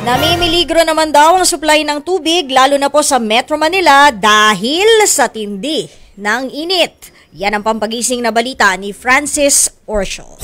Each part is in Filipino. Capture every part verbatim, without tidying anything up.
Namimiligro naman daw ang supply ng tubig lalo na po sa Metro Manila dahil sa tindi ng init. Yan ang pampagising na balita ni Francis Orcio.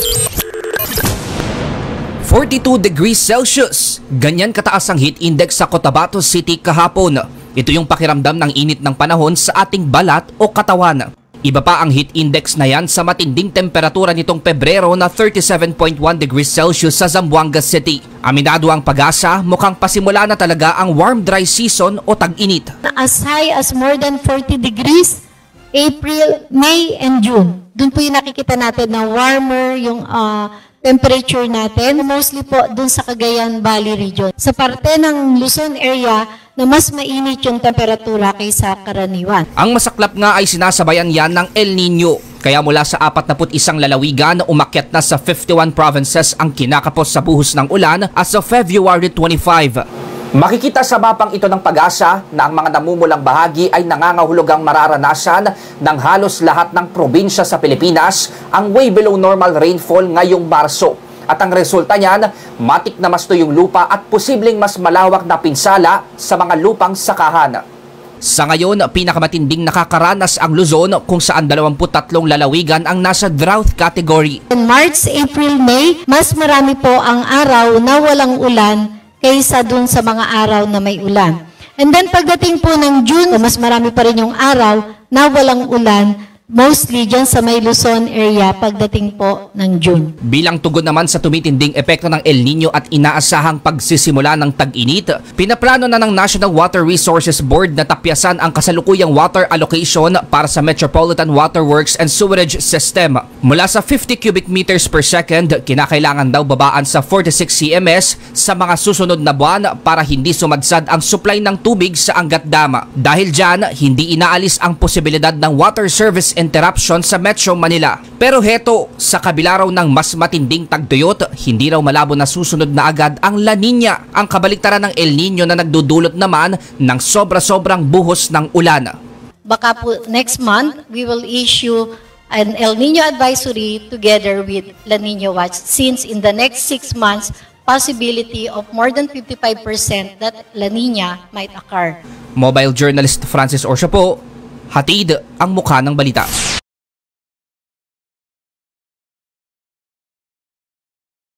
forty-two degrees Celsius. Ganyan kataas ang heat index sa Cotabato City kahapon. Ito yung pakiramdam ng init ng panahon sa ating balat o katawan. Iba pa ang heat index na yan sa matinding temperatura nitong Pebrero na thirty-seven point one degrees Celsius sa Zamboanga City. Aminado ang Pag-asa, mukhang pasimula na talaga ang warm dry season o tag-init. As high as more than forty degrees, April, May, and June. Doon po yung nakikita natin na warmer yung uh, temperature natin, mostly po doon sa Cagayan Valley region. Sa parte ng Luzon area, na mas mainit yung temperatura kaysa karaniwan. Ang masaklap nga ay sinasabayan yan ng El Nino. Kaya mula sa forty-one isang lalawigan, umakyat na sa fifty-one provinces ang kinakapos sa buhos ng ulan as of February twenty-fifth. Makikita sa mapang ito ng Pag-asa na ang mga namumulang bahagi ay nangangahulugang mararanasan ng halos lahat ng probinsya sa Pilipinas ang way below normal rainfall ngayong Marso. At ang resulta niyan, matik na masto yung lupa at posibleng mas malawak na pinsala sa mga lupang sakahan. Sa ngayon, pinakamatinding nakakaranas ang Luzon kung saan twenty-three lalawigan ang nasa drought category. In March, April, May, mas marami po ang araw na walang ulan kaysa dun sa mga araw na may ulan. And then pagdating po ng June, mas marami pa rin yung araw na walang ulan, mostly dyan sa may Luzon area pagdating po ng June. Bilang tugon naman sa tumitinding epekto ng El Nino at inaasahang pagsisimula ng tag-init, pinaplano na ng National Water Resources Board na tapyasan ang kasalukuyang water allocation para sa Metropolitan Water Works and Sewerage System. Mula sa fifty cubic meters per second, kinakailangan daw babaan sa forty-six cms sa mga susunod na buwan para hindi sumadsad ang supply ng tubig sa Angat Dam. Dahil dyan, hindi inaalis ang posibilidad ng water service interruption sa Metro Manila. Pero heto, sa kabila raw ng mas matinding tagtuyot, hindi raw malabo na susunod na agad ang La Nina, ang kabaliktaran ng El Nino na nagdudulot naman ng sobra-sobrang buhos ng ulan. Baka po next month, we will issue an El Nino advisory together with La Nina Watch since in the next six months, possibility of more than fifty-five percent that La Nina might occur. Mobile journalist Francis Orcio po, hatid ang mukha ng balita.